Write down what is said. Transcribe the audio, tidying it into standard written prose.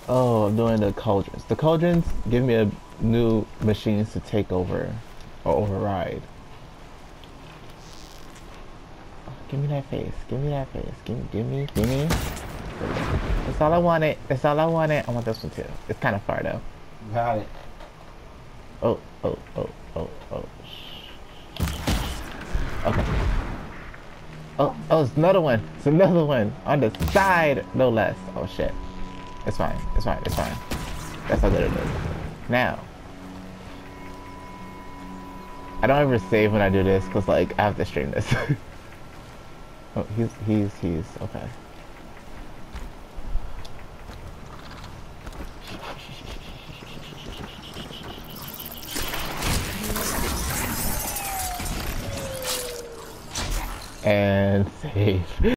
Oh, I'm doing the cauldrons. The cauldrons give me a new machines to take over or override. Oh, give me that face. Give me that face. Give me. That's all I wanted. That's all I wanted. I want this one too. It's kind of far though. Got it. Oh, oh, oh, oh, oh. Okay. Oh, it's another one. It's another one on the side, no less. Oh shit. It's fine. It's fine. It's fine. That's how good it is. Now, I don't ever save when I do this because like I have to stream this. Oh, he's okay. And save.